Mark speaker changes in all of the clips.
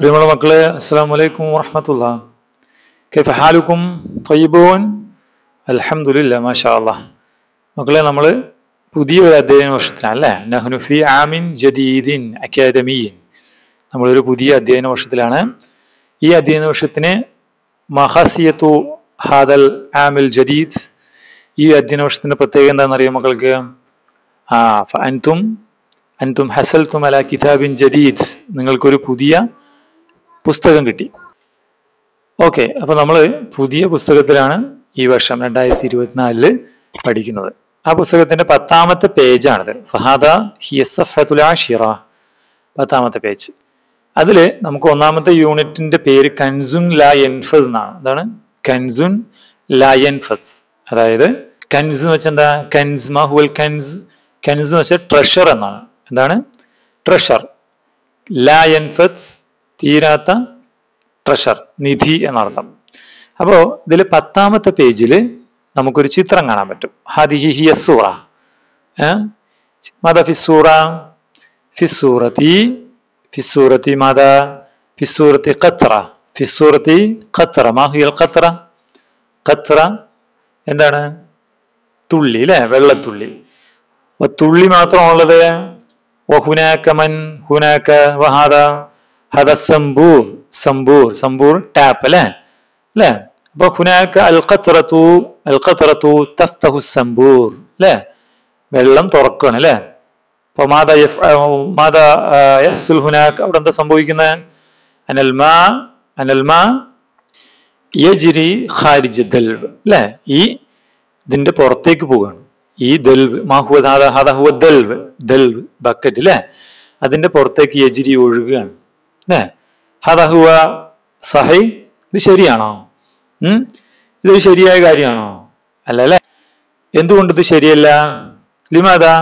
Speaker 1: പ്രിയമുള്ള മക്കളെ, അസ്സലാമു അലൈക്കും വറഹ്മത്തുള്ളാഹി. കൈഫ ഹാലുക്കും? തയ്യിബൂൻ? അൽഹംദുലില്ലാഹ്, മാഷാ അല്ലാഹ്. മക്കളെ, നമ്മൾ പുതിയ ഒരു അധ്യയന വർഷത്തിലാണ് അല്ലേ? നഹ്നു ഫി ആമിൻ ജദീദിൻ അക്കാദമിയിൻ. നമ്മളൊരു പുതിയ അധ്യയന വർഷത്തിലാണ്. ഈ അധ്യയന വർഷത്തിന് മഹസിയത്തു ഹാദൽ ആമിൽ ജദീദ്, ഈ അധ്യയന വർഷത്തിന്റെ പ്രത്യേകത എന്താണെന്നറിയാം മക്കൾക്ക്? അൻതും ഹസൽതും അലാ കിതാബിൻ ജദീദ്, നിങ്ങൾക്കൊരു പുതിയ പുസ്തകം കിട്ടി. ഓക്കെ, അപ്പൊ നമ്മൾ പുതിയ പുസ്തകത്തിലാണ് ഈ വർഷം 2024 പഠിക്കുന്നത്. ആ പുസ്തകത്തിന്റെ 10ാമത്തെ പേജാണിത്. ഫഹാദ ഹിയ സഫഹത്തുൽ ആശിറ, 10ാമത്തെ പേജ്. അതില് നമുക്ക് 1ാമത്തെ യൂണിറ്റിന്റെ പേര് കൻസുൻ ലാ യൻഫസ് എന്നാണ്. എന്താണ് കൻസുൻ ലാ യൻഫസ്? അതായത് കൻസ് എന്ന് വെച്ചാൽ എന്താ? കൻസ് മാഹുവൽ കൻസ്, കൻസ് എന്ന് വെച്ചാൽ ട്രഷർ എന്നാണ്. എന്താണ് ട്രഷർ? ലാ യൻഫസ്, തീരാത്ത ട്രഷർ, നിധി എന്നർത്ഥം. അപ്പോ ഇതില് 10ാമത്തെ പേജിൽ നമുക്കൊരു ചിത്രം കാണാൻ പറ്റും. ഹാദിഹി ഹിയ സൂറ. മാദാ ഫിസ്സൂറ? ഫിസ്സൂറത്തി മാദാ? ഫിസ്സൂറത്തി ഖത്ര. ഫിസ്സൂറത്തി ഖത്ര. മാ ഹിയൽ ഖത്ര? ഖത്ര എന്താണ്? തുള്ളി അല്ലെ, വെള്ളത്തുള്ളി. തുള്ളി മാത്രമാണുള്ളത്. വഹുനാക മൻ ഹുനാക വഹാദ ഹദ സംബൂർ. സംബൂർ, സംബൂർ ടാപ്പ് അല്ലെ അല്ലെ. അപ്പൊ ഹുനാക അൽ ഖത്രതു തഫ്തഹു സംബൂർ അല്ലെ, വെള്ളം തുറക്കുകയാണ് അല്ലെ. അപ്പൊ മാദാ യഹ്സുൽ ഹുനാക, അവിടെ എന്താ സംഭവിക്കുന്നത്? അനൽ മാ യജ്രി ഖാരിജ ദൽവ് അല്ലെ, ഈ ഇതിന്റെ പുറത്തേക്ക് പോവുകയാണ്. ഈ ദൽവ് ദൽവ് ബക്കറ്റ് അല്ലെ, അതിന്റെ പുറത്തേക്ക് യജ്രി ഒഴുകുകയാണ് അല്ലെ. ഹദഹുവ സഹി, ഇത് ശരിയാണോ? ഇതൊരു ശരിയായ കാര്യമാണോ? അല്ല അല്ലെ. എന്തുകൊണ്ട് ഇത് ശരിയല്ല? ലിമാദാ?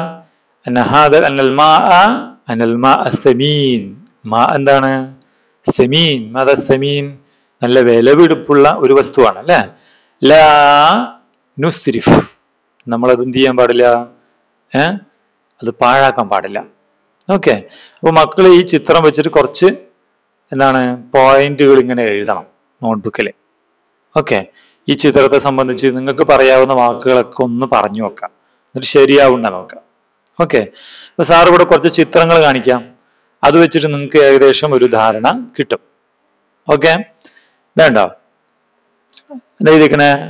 Speaker 1: അനൽ മാ സമീൻ. മാ എന്താണ്? സമീൻ. മാദാ സമീൻ? നല്ല വിലപിടിപ്പുള്ള ഒരു വസ്തുവാണ് അല്ലെ. ലാ നുസ്രിഫ്, നമ്മളത് എന്ത് ചെയ്യാൻ പാടില്ല? അത് പാഴാക്കാൻ പാടില്ല. ഓക്കെ, അപ്പൊ മക്കൾ ഈ ചിത്രം വെച്ചിട്ട് കുറച്ച് എന്താണ് പോയിന്റുകൾ ഇങ്ങനെ എഴുതണം നോട്ട്ബുക്കില്. ഓക്കെ, ഈ ചിത്രത്തെ സംബന്ധിച്ച് നിങ്ങൾക്ക് പറയാവുന്ന വാക്കുകളൊക്കെ ഒന്ന് പറഞ്ഞു വെക്കാം, എന്നിട്ട് ശരിയാവുന്ന നോക്കാം. ഓക്കെ, അപ്പൊ സാർ ഇവിടെ കുറച്ച് ചിത്രങ്ങൾ കാണിക്കാം, അത് വെച്ചിട്ട് നിങ്ങൾക്ക് ഏകദേശം ഒരു ധാരണ കിട്ടും. ഓക്കെ, വേണ്ടോ? എഴുതിക്കണേ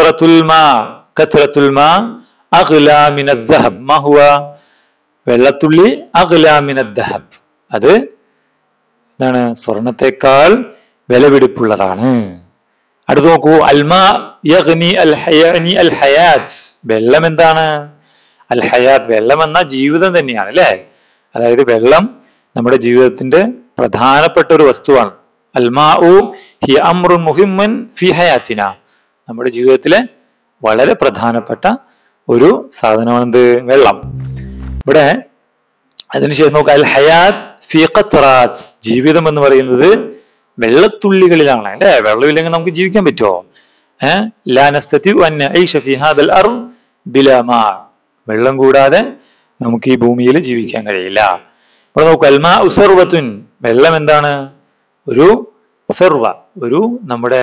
Speaker 1: ഖത്രത്തുൽ മാ അഗ്ലാ മിനൽ ദഹബ്. മാ ഹുവ? വെള്ളത്തുള്ളി. അഗ്ലാ മിനൽ ദഹബ്, അത് എന്താണ്? സ്വർണത്തെക്കാൾ വിലപിടിപ്പുള്ളതാണ്. അടുത്ത് നോക്കൂ. അൽമാ യഗ്നി അൽ ഹയാത്ത്. വെള്ളം എന്താണ്? അൽ ഹയാത്ത്, വെള്ളം എന്ന ജീവിതം തന്നെയാണ് അല്ലെ. അതായത് വെള്ളം നമ്മുടെ ജീവിതത്തിന്റെ പ്രധാനപ്പെട്ട ഒരു വസ്തുവാണ്. അൽമാഉ ഹിയ അംറുൻ മുഹിമ്മൻ ഫി ഹയാത്തിന, നമ്മുടെ ജീവിതത്തിലെ വളരെ പ്രധാനപ്പെട്ട ഒരു സാധനമാണ് എന്ത്? വെള്ളം. ഇവിടെ അതിനുശേഷം നോക്കുക. അൽ ഹയാത്ത് ഫി ഖത്റാത്ത്, ജീവിതം എന്ന് പറയുന്നത് വെള്ളത്തുള്ളികളിലാണ് അല്ലെ. വെള്ളമില്ലെങ്കിൽ നമുക്ക് ജീവിക്കാൻ പറ്റുമോ? ലാ നസ്തതിഉ അൻ നഈശ ഫി ഹാദൽ അർദ് ബിലാ മാ, വെള്ളം കൂടാതെ നമുക്ക് ഈ ഭൂമിയിൽ ജീവിക്കാൻ കഴിയില്ല. ഇവിടെ നോക്കൂ. അൽമാഉ സർവത്തുൻ, വെള്ളം എന്താണ്? ഒരു സർവ, ഒരു നമ്മുടെ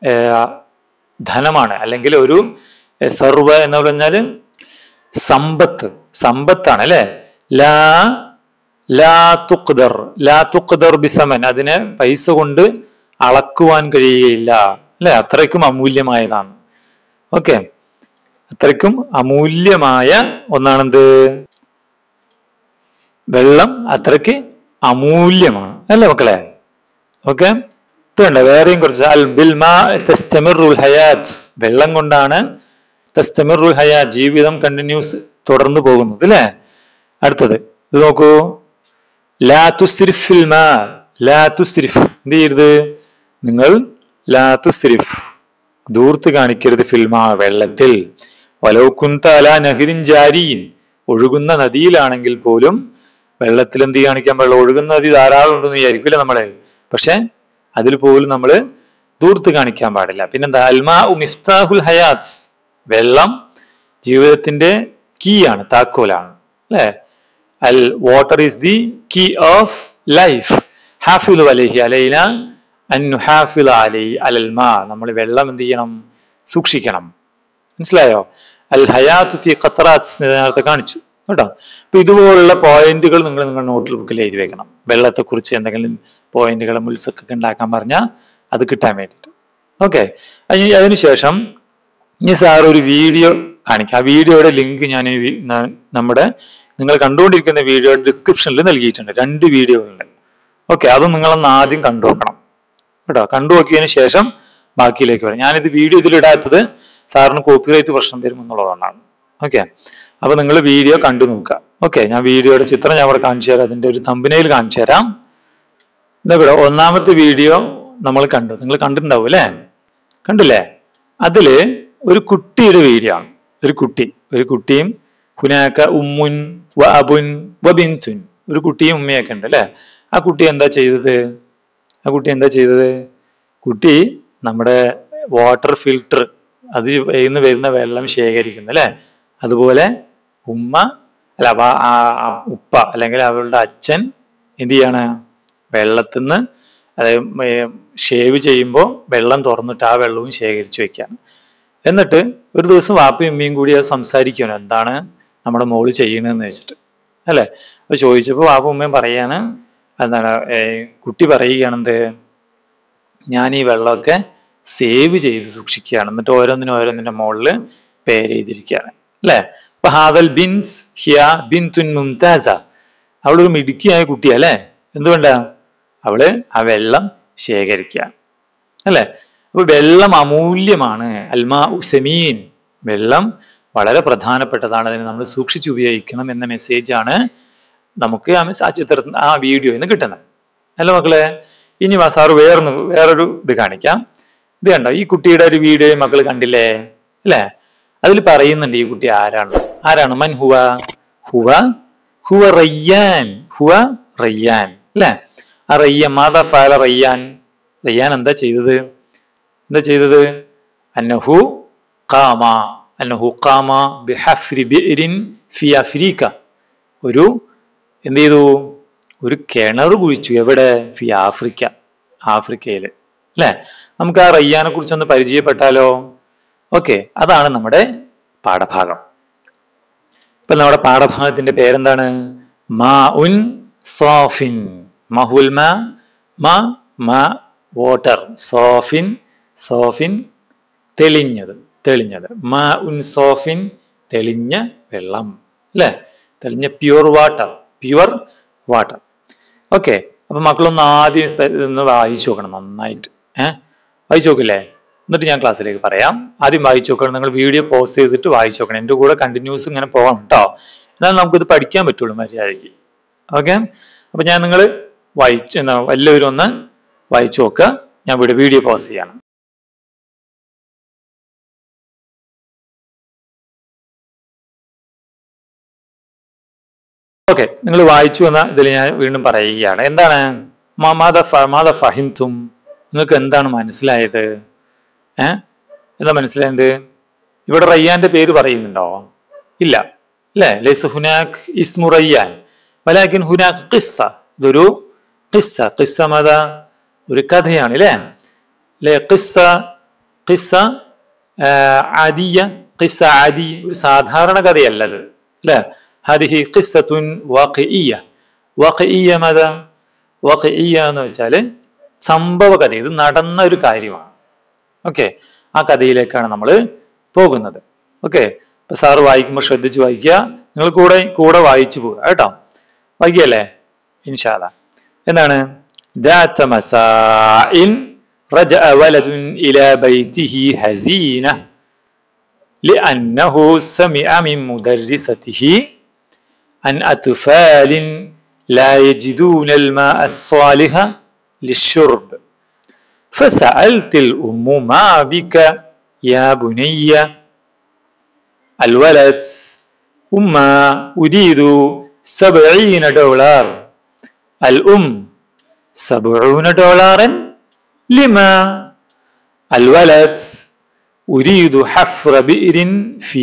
Speaker 1: ധനമാണ്, അല്ലെങ്കിൽ ഒരു സർവ എന്ന് പറഞ്ഞാല് സമ്പത്താണ് അല്ലെ. ലാ തുഖ്ദർ ബിസമൻ, അതിനെ പൈസ കൊണ്ട് അളക്കുവാൻ കഴിയുകയില്ല അല്ലെ. അത്രയ്ക്കും അമൂല്യമായതാണ്. ഓക്കെ, അത്രയ്ക്കും അമൂല്യമായ ഒന്നാണെന്ത്? വെള്ളം അത്രയ്ക്ക് അമൂല്യമാണ് അല്ലേ മക്കളെ. ഓക്കെ, ഇതുണ്ട് വേറെയും കുറച്ച്. അൽ ബിൽമാ തസ്തമിറുൽ ഹയാത്ത്, വെള്ളം കൊണ്ടാണ് തസ്തമിറുൽ ഹയാത്ത്, ജീവിതം കണ്ടിന്യൂസ് തുടർന്നു പോകുന്നത് അല്ലെ. അടുത്തത് ഇത് നോക്കൂ. ലാ തുസ്രിഫ് ഫിൽ മാ. ലാ തുസ്രിഫ്, എന്ത് ചെയ്യരുത് നിങ്ങൾ? ലാ തുസ്രിഫ്, ദൂർത്ത് കാണിക്കരുത്. ഫിൽ മാ, വെള്ളത്തിൽ. വലൗ കുന്ത അലാ നഹ്രിൻ ജാരിൻ, ഒഴുകുന്ന നദിയിലാണെങ്കിൽ പോലും വെള്ളത്തിൽ എന്ത് കാണിക്കാൻ പാടില്ല? ഒഴുകുന്ന നദി ധാരാളം ഉണ്ടെന്ന് വിചാരിക്കില്ല നമ്മളെ, പക്ഷെ അതിൽ പോലും നമ്മൾ ദൂർത്ത് കാണിക്കാൻ പാടില്ല. പിന്നെന്താ? അൽമാഉ മിഫ്താഹുൽ ഹയാത്ത്, വെള്ളം ജീവിതത്തിന്റെ കീ ആണ്, താക്കോലാണ് അല്ലെ. അൽ water is the key of life. ഹാഫിളു അലൈഹി അലൈന അൻ നുഹാഫിള അലൈഹി അലൽ മാ, നമ്മൾ വെള്ളം എന്ത് ചെയ്യണം? സൂക്ഷിക്കണം. മനസ്സിലായോ? അൽ ഹയാത്തു ഫി ഖത്റാത്ത് നേരത്തെ കാണിച്ചു കേട്ടോ. അപ്പൊ ഇതുപോലുള്ള പോയിന്റുകൾ നിങ്ങളുടെ നോട്ട് ബുക്കിൽ എഴുതി വെക്കണം. വെള്ളത്തെ കുറിച്ച് എന്തെങ്കിലും പോയിന്റുകൾ മുൽസക്കൊക്കെ ഉണ്ടാക്കാൻ പറഞ്ഞാൽ അത് കിട്ടാൻ വേണ്ടിയിട്ട്. ഓക്കെ, അതിനുശേഷം ഇനി സാർ ഒരു വീഡിയോ കാണിക്കാം. ആ വീഡിയോയുടെ ലിങ്ക് ഞാൻ നമ്മുടെ നിങ്ങൾ കണ്ടുകൊണ്ടിരിക്കുന്ന വീഡിയോയുടെ ഡിസ്ക്രിപ്ഷനിൽ നൽകിയിട്ടുണ്ട്. 2 വീഡിയോകളുണ്ട്. ഓക്കെ, അതും നിങ്ങളൊന്ന് ആദ്യം കണ്ടു നോക്കണം കേട്ടോ. കണ്ടു നോക്കിയതിന് ശേഷം ബാക്കിയിലേക്ക് വരാം. ഞാനിത് വീഡിയോ ഇതിലിടാത്തത് സാറിന് കോപ്പിറൈറ്റ് പ്രശ്നം വരും എന്നുള്ളതുകൊണ്ടാണ്. ഓക്കെ, അപ്പൊ നിങ്ങൾ വീഡിയോ കണ്ടു നോക്കുക. ഓക്കെ, ഞാൻ വീഡിയോയുടെ ചിത്രം ഞാൻ അവിടെ കാണിച്ചു തരാം. അതിന്റെ ഒരു തമ്പനയിൽ കാണിച്ചു തരാം. ഇവിടെ 1ാമത്തെ വീഡിയോ നമ്മൾ കണ്ടു. നിങ്ങൾ കണ്ടിട്ടുണ്ടാവും അല്ലേ? കണ്ടില്ലേ? അതില് ഒരു കുട്ടിയുടെ വീഡിയോ ആണ്. ഒരു കുട്ടിയും ഹുനാക ഉമ്മുൻ വ അബുൻ വ ബിൻതുൻ, ഒരു കുട്ടിയും ഉമ്മയൊക്കെ ഉണ്ട് അല്ലെ? ആ കുട്ടി എന്താ ചെയ്തത്? കുട്ടി നമ്മുടെ വാട്ടർ ഫിൽട്ടർ, അത് വരുന്ന വെള്ളം ശേഖരിക്കുന്നു അല്ലെ? അതുപോലെ ഉപ്പ അല്ലെങ്കിൽ അവളുടെ അച്ഛൻ എന്ത് ചെയ്യാണ്? വെള്ളത്തിന്ന് അതായത് ഷേവ് ചെയ്യുമ്പോൾ വെള്ളം തുറന്നിട്ട് ആ വെള്ളവും ശേഖരിച്ചു വെക്കുകയാണ്. എന്നിട്ട് ഒരു ദിവസം വാപ്പയും ഉമ്മയും കൂടി അത് സംസാരിക്കുകയാണ്, എന്താണ് നമ്മുടെ മോള് ചെയ്യണമെന്ന് വെച്ചിട്ട് അല്ലെ? അപ്പൊ ചോദിച്ചപ്പോൾ വാപ്പ ഉമ്മയും പറയാണ്, എന്താണ് കുട്ടി പറയുകയാണ്, എന്ത്, ഞാൻ ഈ വെള്ളമൊക്കെ സേവ് ചെയ്ത് സൂക്ഷിക്കുകയാണ്. എന്നിട്ട് ഓരോന്നിന്റെ മുകളിൽ പേര് എഴുതിയിരിക്കുകയാണ് അല്ലെ? അപ്പൊ ഹാദൽ ബിൻസ് ഹിയ ബിൻതുൻ മുംതാസ, അവളൊരു മിടുക്കിയായ കുട്ടിയാ അല്ലെ? എന്തുകൊണ്ടാ? അവള് ആ വെള്ളം ശേഖരിക്കുക അല്ലെ? അപ്പൊ വെള്ളം അമൂല്യമാണ്. അൽമാ ഉസമീൻ, വെള്ളം വളരെ പ്രധാനപ്പെട്ടതാണ്, അതിനെ നമ്മൾ സൂക്ഷിച്ച് ഉപയോഗിക്കണം എന്ന മെസ്സേജാണ് നമുക്ക് ആ ചിത്രത്തിൽ ആ വീഡിയോയിൽ നിന്ന് കിട്ടുന്നത് അല്ല മക്കളെ? ഇനി സാറ് വേറൊരു ഇത് കാണിക്കാം. ഇത് കണ്ടോ? ഈ കുട്ടിയുടെ ഒരു വീഡിയോ മക്കൾ കണ്ടില്ലേ അല്ലെ? അതിൽ പറയുന്നുണ്ട് ഈ കുട്ടി ആരാണ്? മൻ ഹുവ റയ്യാൻ അല്ലെ? ആ റയ്യാൻ മാതാ ഫഅല റയ്യാൻ എന്താ ചെയ്തത്? അന്നഹു ഖാമ ബിഹഫ്രി ബിഇരിൻ ഫി അഫ്രീക്ക, എന്ത് ചെയ്തു? ഒരു കിണർ കുഴിച്ചു. എവിടെ? ഫി ആഫ്രിക്കയില് അല്ലെ? നമുക്ക് ആ റയ്യാനെ കുറിച്ചൊന്ന് പരിചയപ്പെട്ടാലോ? ഓക്കെ, അതാണ് നമ്മുടെ പാഠഭാഗം. ഇപ്പൊ നമ്മുടെ പാഠഭാഗത്തിന്റെ പേരെന്താണ്? മാ ഉൻ സോഫിൻ. മഹുൽ മാ വാട്ടർ, സോഫിൻ തെളിഞ്ഞത്. മാ ഉൻ സോഫിൻ, തെളിഞ്ഞ വെള്ളം അല്ലെ? തെളിഞ്ഞ പ്യുവർ വാട്ടർ. ഓക്കെ, അപ്പൊ മക്കളൊന്ന് ആദ്യം വായിച്ചു നോക്കണം നന്നായിട്ട്. വായിച്ചു നോക്കില്ലേ? എന്നിട്ട് ഞാൻ ക്ലാസ്സിലേക്ക് പറയാം. ആദ്യം വായിച്ചു നോക്കണം. നിങ്ങൾ വീഡിയോ പോസ് ചെയ്തിട്ട് വായിച്ചു നോക്കണം. എൻ്റെ കൂടെ കണ്ടിന്യൂസ് ഇങ്ങനെ പോകണം കേട്ടോ. എന്നാൽ നമുക്കിത് പഠിക്കാൻ പറ്റുള്ളൂ മര്യാദയ്ക്ക്. ഓക്കെ, അപ്പൊ ഞാൻ നിങ്ങൾ എല്ലാവരും ഒന്ന് വായിച്ചു നോക്കുക. ഞാൻ വീഡിയോ പോസ് ചെയ്യണം. ഓക്കെ, നിങ്ങൾ വായിച്ചു വന്ന ഇതിൽ ഞാൻ വീണ്ടും പറയുകയാണ്. എന്താണ് മാദ ഫഹിംതും, നിങ്ങൾക്ക് എന്താണ് മനസ്സിലായത്? എന്താ മനസ്സിലായത്? ഇവിടെ റയ്യാന്റെ പേര് പറയുന്നുണ്ടോ? ഇല്ല അല്ലെ? ലൈസ ഹുനാക് ഇസ്മു റയ്യാൻ വലാകിൻ ഹുനാക് ഖിസ്സ. ഇതൊരു ഖിസ്സ മത ഒരു കഥയാണ് അല്ലെ? ഖിസ്സ ആദിയ, ഒരു സാധാരണ കഥയല്ലത് അല്ലെ? ഹദിഹി ഖിസ്സത്തുൻ വാഖിഇയ്യ. വാഖിഇയ്യ എന്ന് വെച്ചാല് സംഭവ കഥ, ഇത് നടന്ന ഒരു കാര്യമാണ്. ഓക്കെ, ആ കഥയിലേക്കാണ് നമ്മൾ പോകുന്നത്. ഓക്കെ, അപ്പൊ സാറ് വായിക്കുമ്പോൾ ശ്രദ്ധിച്ച് വായിക്കുക. നിങ്ങൾ കൂടെ വായിച്ചു പോവുക കേട്ടോ. വായിക്കല്ലേ ഇൻഷാ അല്ലാഹ്. എന്താണ്? ذات مساء رجع ولد إلى بيته حزينة لأنه سمع من مدرسته عن أطفال لا يجدون الماء الصالح للشرب فسألت الأم ما بك يا بني؟ الولد أما أريد $70. الأم $70 لما؟ الولد أريد حفر بئر في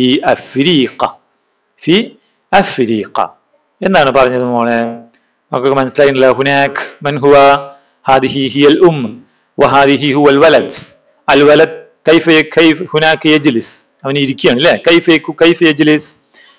Speaker 1: أفريقا. എന്താണ് പറഞ്ഞത് മോളെ? നമുക്ക് മനസ്സിലായില്ല. ഹുനാക് മൻ ഹുവ ഹാദിഹി ഹിയൽ വഹാദിഹി ഹുവൽ വലദ്. അൽ വലദ് കൈഫ് ഹുനാക യജ്ലിസ്, അവൻ ഇരിക്കുകയാണ് അല്ലേ. കൈഫ് യജ്ലിസ്,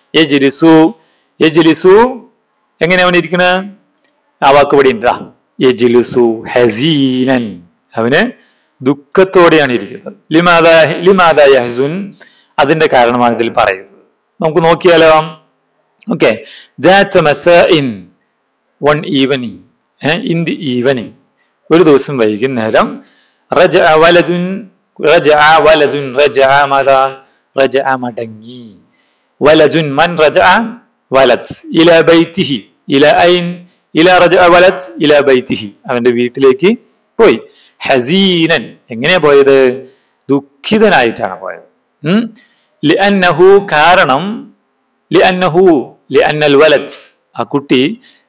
Speaker 1: യജ്ലിസു എങ്ങനെ അവൻ ഇരിക്കണ? ആ വാക്ക് ഇവിടെ ഉണ്ട്. യജ്ലിസു ഹസീനൻ, അവന് ദുഃഖത്തോടെയാണ് ഇരിക്കുന്നത്. ലിമാദാ യഹ്സുൻ, അതിന്റെ കാരണമാണ് ഇതിൽ പറയുന്നത്. നമുക്ക് നോക്കിയാലോ. ഓക്കെ, ദാത മസാഇൻ, one evening, in the evening, ഒരു ദിവസം വൈകുന്നേരം, റജഅ വലദുൻ മടങ്ങി, വലദുൻ മൻ റജഅ വലദ് ഇലാ ബൈതിഹി, ഇലാ ഐൻ, ഇലാ റജഅ വലദ് ഇലാ ബൈതിഹി, അവന്റെ വീട്ടിലേക്ക് പോയി. ഹസീനൻ, എങ്ങനെയാ പോയത്? ദുഃഖിതനായിട്ടാണ് പോയത്. ലിഅന്നഹു, കാരണം, ലിഅന്നൽ വലദ്, ആ കുട്ടി,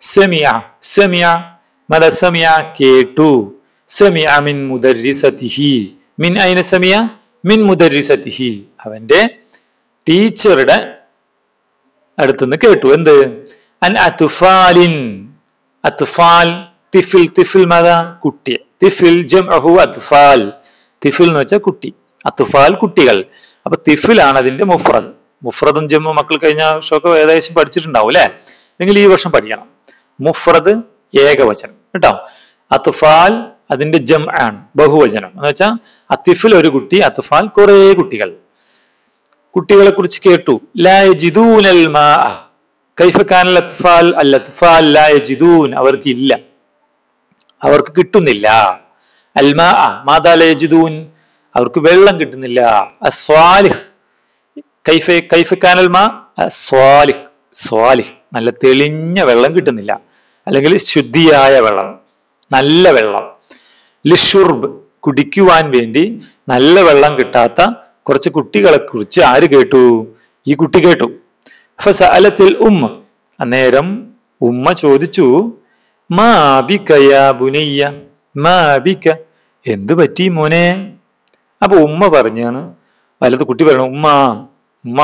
Speaker 1: സമിഅ കേട്ടു, സമിഅ മിൻ മുദർരിസതിഹി, മിൻ ഐന സമിഅ മിൻ മുദർരിസതിഹി, അവന്റെ ടീച്ചറുടെ അടുത്തുനിന്ന് കേട്ടു. എന്ത്? അൻ അത്ഫാലിൻ, അത്ഫാൽ തിഫിൽ മത, കുട്ടി, തിഫിൽ ജംഅഹു അത്ഫാൽ, തിഫിൽ എന്ന് വെച്ചാൽ കുട്ടി, അത്ഫാൽ കുട്ടികൾ. അപ്പൊ തിഫിലാണ് അതിന്റെ മുഫ്രദ്. മുഫ്രദും ജമ്മു മക്കൾ കഴിഞ്ഞ വർഷമൊക്കെ ഏകദേശം പഠിച്ചിട്ടുണ്ടാവും അല്ലെ, അല്ലെങ്കിൽ ഈ വർഷം പഠിക്കണം. മുഫ്രദ് ഏകവചനം കേട്ടോ, അത്ഫാൽ അതിന്റെ ജം ആണ്, ബഹുവചനം എന്ന് വെച്ചാൽ അത്തിഫിൽ ഒരു കുട്ടി, അത്ഫാൽ കുറെ കുട്ടികൾ. കുട്ടികളെ കുറിച്ച് കേട്ടു. ലാ യജിദൂനൽ മാഅ, കൈഫ കാനൽ അത്ഫാൽ, അൽ അത്ഫാൽ ലാ യജിദൂൻ, അവർക്ക് ഇല്ല, അവർക്ക് കിട്ടുന്നില്ല. അൽ മാഅ മാദാ ലാ യജിദൂൻ, അവർക്ക് വെള്ളം കിട്ടുന്നില്ല. അസ്വാലിഹ്, കൈഫ കാനൽ മാ സ്വാലിഹ്, സ്വാലിഹ് നല്ല തെളിഞ്ഞ വെള്ളം കിട്ടുന്നില്ല, അല്ലെങ്കിൽ ശുദ്ധിയായ വെള്ളം, നല്ല വെള്ളം. ലിഷുർബ് കുടിക്കുവാൻ വേണ്ടി നല്ല വെള്ളം കിട്ടാത്ത കുറച്ച് കുട്ടികളെ കുറിച്ച് ആര് കേട്ടു? ഈ കുട്ടി കേട്ടു. ഫസഅലത്തിൽ ഉമ്മ, അന്നേരം ഉമ്മ ചോദിച്ചു, മാ ബിക യാ ബുനയ്യ, മാ ബിക, എന്തു പറ്റി മോനെ? അപ്പൊ ഉമ്മ പറഞ്ഞാണ്, വലത് കുട്ടി പറഞ്ഞു, ഉമ്മ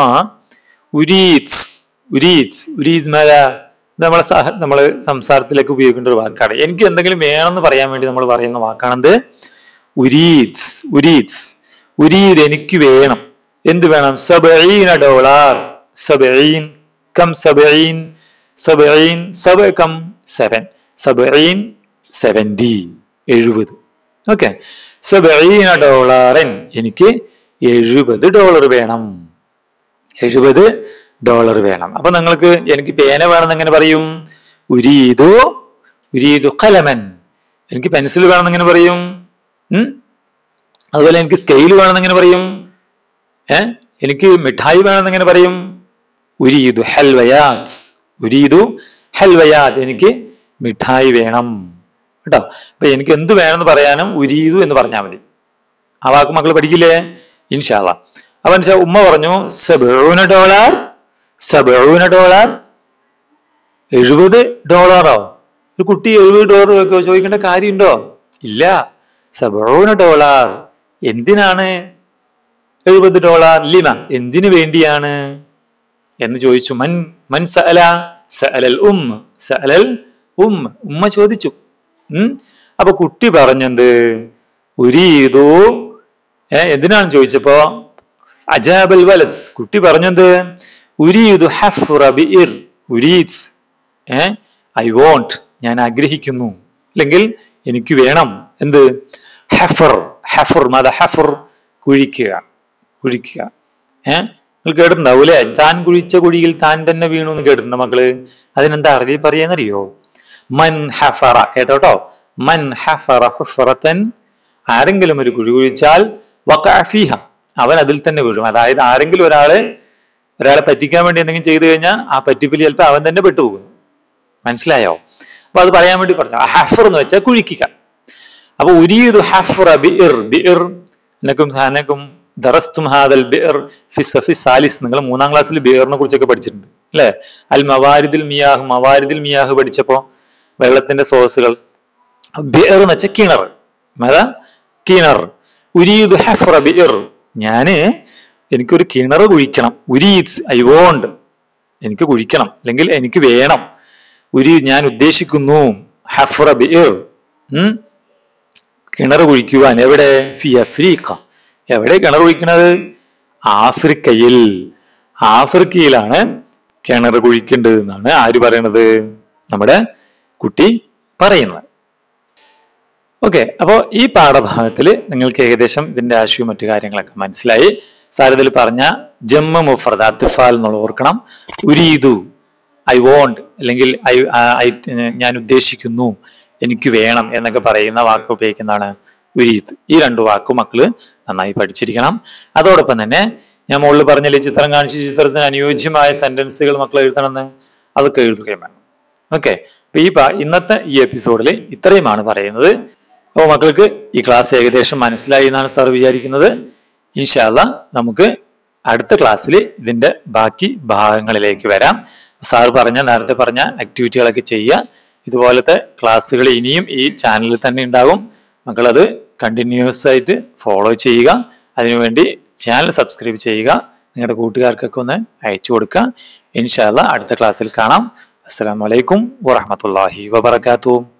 Speaker 1: ഉരീദ് മല, നമ്മള് സംസാരത്തിലേക്ക് ഉപയോഗിക്കേണ്ട ഒരു വാക്കാണ്. എനിക്ക് എന്തെങ്കിലും വേണമെന്ന് പറയാൻ വേണ്ടി നമ്മൾ പറയുന്ന വാക്കാണെന്ത്? ഉരീദ്, എനിക്ക് വേണം. എന്ത് വേണം? $70. സബഈൻ കം സബഈൻ, സബഈൻ സബ കം 7, സബഈൻ 70, 70. ഓക്കെ, $70, എനിക്ക് $70 വേണം, $70 വേണം. അപ്പൊ നിങ്ങൾക്ക് എനിക്ക് പേന വേണമെന്ന് എങ്ങനെ പറയും? ഉരീദു ഖലമൻ, എനിക്ക് പെൻസിൽ വേണമെന്ന് എങ്ങനെ പറയും? അതുപോലെ എനിക്ക് സ്കെയിൽ വേണമെന്ന് എങ്ങനെ പറയും? എനിക്ക് മിഠായി വേണമെന്ന് എങ്ങനെ പറയും? ഉരീദു ഹൽവയാത്, എനിക്ക് മിഠായി വേണം കേട്ടോ. അപ്പൊ എനിക്ക് എന്ത് വേണമെന്ന് പറയാനും ഉരീദു എന്ന് പറഞ്ഞാൽ മതി. ആ വാക്ക് മക്കൾ പഠിക്കില്ലേ ഇൻഷാ അല്ലാഹ്. അപ്പൊ ഉമ്മ പറഞ്ഞു $70, $70. ഒരു കുട്ടി $70 ചോദിക്കേണ്ട കാര്യമുണ്ടോ? ഇല്ല. $70, എന്തിനാണ് $70? ലിമ, എന്തിനു വേണ്ടിയാണ് എന്ന് ചോദിച്ചു. മൻ സഅലൽ ഉമ്മ ചോദിച്ചു. അപ്പൊ കുട്ടി പറഞ്ഞത് ഉരീദു, എന്തിനാണ് ചോദിച്ചപ്പോ അജാബൽ വലദ്, കുട്ടി പറഞ്ഞത് ഉരീദു ഹഫ്റ ബിഇർ, ഉരീദ് ഐ വോണ്ട്, ഞാൻ ആഗ്രഹിക്കുന്നു, അല്ലെങ്കിൽ എനിക്ക് വേണം. എന്ത്? ഹഫർ മത ഹഫർ, കുഴിക്കുക. നിങ്ങൾ കേട്ടിട്ടുണ്ടാവൂലേ, താൻ കുഴിച്ച കുഴിയിൽ താൻ തന്നെ വീണു എന്ന് കേട്ടിട്ടുണ്ടോ മക്കള്? അതിനെന്താ അറബി പറയാന്നറിയോ? മൻ ഹഫറ, കേട്ടോട്ടോ, മൻ ഹഫറ ഹുഫറതൻ, ആരെങ്കിലും ഒരു കുഴി കുഴിച്ചാൽ വഖഅ ഫീഹ, അവൻ അതിൽ തന്നെ വീഴും. അതായത് ആരെങ്കിലും ഒരാളെ പറ്റിക്കാൻ വേണ്ടി എന്തെങ്കിലും ചെയ്തു കഴിഞ്ഞാൽ ആ പറ്റിപ്പിൽ ചിലപ്പോൾ അവൻ തന്നെ പെട്ടുപോകുന്നു. മനസ്സിലായോ? അപ്പൊ അത് പറയാൻ വേണ്ടി പറഞ്ഞു. ഹഫർ എന്ന് വെച്ചാൽ കുഴിക്കുക. അപ്പൊ ഉരീദു ഹഫ്റ ബിഇർ, നക്കും ദറസ്തും ഹാദൽ ബിഇർ ഫി സഫി സാലിസ്, നിങ്ങൾ 3ാം ക്ലാസ്സിൽ ബിഇറിനെ കുറിച്ചൊക്കെ പഠിച്ചിട്ടുണ്ട് അല്ലെ? അൽ മവാരിദിൽ മിയാഹ് പഠിച്ചപ്പോ വെള്ളത്തിന്റെ സോഴ്സുകൾ. ബിഇർ എന്ന് വെച്ചാൽ കിണർ, കിണർ. ഉരീദു ഹഫ്റ ബിഇർ, എനിക്കൊരു കിണർ കുഴിക്കണം. ഉരീദ് ഐ വോണ്ട്, എനിക്ക് കുഴിക്കണം, അല്ലെങ്കിൽ എനിക്ക് വേണം. ഞാൻ ഉദ്ദേശിക്കുന്നു. ഹഫ്റ ബിഇർ, കിണർ കുഴിക്കുവാൻ. എവിടെ? ഫി അഫ്രീഖ. എവിടെ കിണർ കുഴിക്കുന്നത്? ആഫ്രിക്കയിൽ. ആഫ്രിക്കയിലാണ് കിണർ കുഴിക്കേണ്ടത് എന്നാണ് ആര് പറയണത്? നമ്മുടെ കുട്ടി പറയുന്നത്. ഓക്കെ, അപ്പോ ഈ പാഠഭാഗത്തിൽ നിങ്ങൾക്ക് ഏകദേശം ഇതിന്റെ ആശയവും മറ്റു കാര്യങ്ങളൊക്കെ മനസ്സിലായി. സാരതിൽ പറഞ്ഞ ജമ്മ മുഫ്രദ അത്ഫാൽ എന്നുള്ള ഓർക്കണം. ഉരീദു, ഐ വോണ്ട്, അല്ലെങ്കിൽ ഞാൻ ഉദ്ദേശിക്കുന്നു, എനിക്ക് വേണം എന്നൊക്കെ പറയുന്ന വാക്ക് ഉപയോഗിക്കുന്നതാണ് ഉരീദ്. ഈ രണ്ട് വാക്കും മക്കള് നന്നായി പഠിച്ചിരിക്കണം. അതോടൊപ്പം തന്നെ ഞാൻ മുകളിൽ പറഞ്ഞില്ലേ ചിത്രം കാണിച്ച ചിത്രത്തിന് അനുയോജ്യമായ സെന്റൻസുകൾ മക്കൾ എഴുതണമെന്ന്, അതൊക്കെ എഴുതുകയും വേണം. ഓക്കെ, അപ്പൊ ഇന്നത്തെ ഈ എപ്പിസോഡിൽ ഇത്രയുമാണ് പറയുന്നത്. അപ്പോൾ മക്കൾക്ക് ഈ ക്ലാസ് ഏകദേശം മനസ്സിലായി എന്നാണ് സാർ വിചാരിക്കുന്നത്. ഇൻഷാ അല്ലാഹ് നമുക്ക് അടുത്ത ക്ലാസ്സിൽ ഇതിന്റെ ബാക്കി ഭാഗങ്ങളിലേക്ക് വരാം. സാർ നേരത്തെ പറഞ്ഞ ആക്ടിവിറ്റികളൊക്കെ ചെയ്യുക. ഇതുപോലത്തെ ക്ലാസ്സുകൾ ഇനിയും ഈ ചാനലിൽ തന്നെ ഉണ്ടാകും. മക്കളത് കണ്ടിന്യൂസ് ആയിട്ട് ഫോളോ ചെയ്യുക. അതിനുവേണ്ടി ചാനൽ സബ്സ്ക്രൈബ് ചെയ്യുക. നിങ്ങളുടെ കൂട്ടുകാർക്കൊക്കെ ഒന്ന് അയച്ചു കൊടുക്കുക. ഇൻഷാ അല്ലാഹ് അടുത്ത ക്ലാസ്സിൽ കാണാം. അസ്സലാമു അലൈക്കും വറഹ്മത്തുള്ളാഹി വബറകാതുഹു.